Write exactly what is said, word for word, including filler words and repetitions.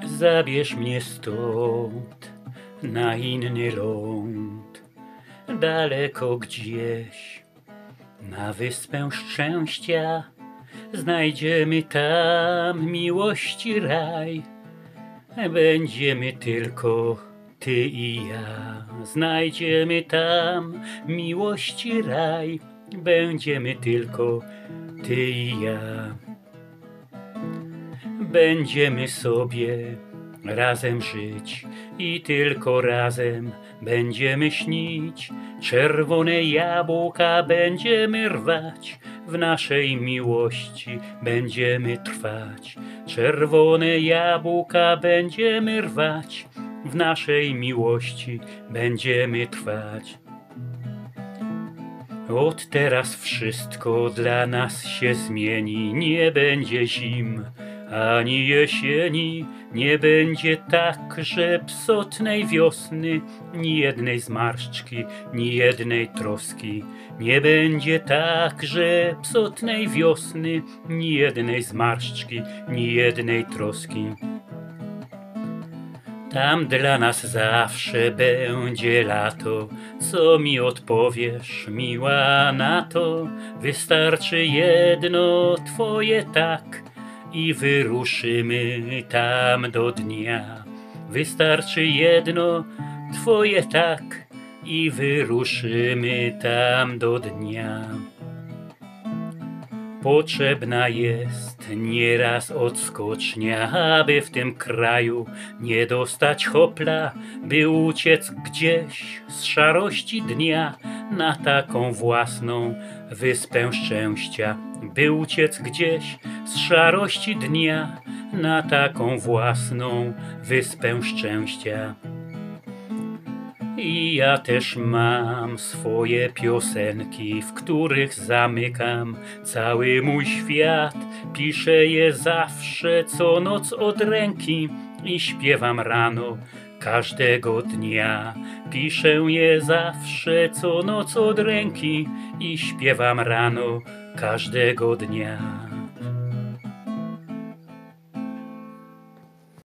Zabierz mnie stąd na inny ląd, daleko gdzieś, na wyspę szczęścia. Znajdziemy tam miłości raj, będziemy tylko ty i ja. Znajdziemy tam miłości raj, będziemy tylko ty i ja. Będziemy sobie razem żyć i tylko razem będziemy śnić. Czerwone jabłka będziemy rwać, w naszej miłości będziemy trwać. Czerwone jabłka będziemy rwać, w naszej miłości będziemy trwać. Od teraz wszystko dla nas się zmieni, nie będzie zim ani jesieni, nie będzie tak, że psotnej wiosny, ni jednej zmarszczki, ni jednej troski. Nie będzie tak, że psotnej wiosny, ni jednej zmarszczki, ni jednej troski. Tam dla nas zawsze będzie lato, co mi odpowiesz, miła, na to? Wystarczy jedno twoje tak i wyruszymy tam do dnia. Wystarczy jedno twoje tak i wyruszymy tam do dnia. Potrzebna jest nieraz odskocznia, aby w tym kraju nie dostać hopla, by uciec gdzieś z szarości dnia na taką własną wyspę szczęścia. By uciec gdzieś z szarości dnia na taką własną wyspę szczęścia. I ja też mam swoje piosenki, w których zamykam cały mój świat. Piszę je zawsze co noc od ręki i śpiewam rano każdego dnia. Piszę je zawsze co noc od ręki i śpiewam rano każdego dnia.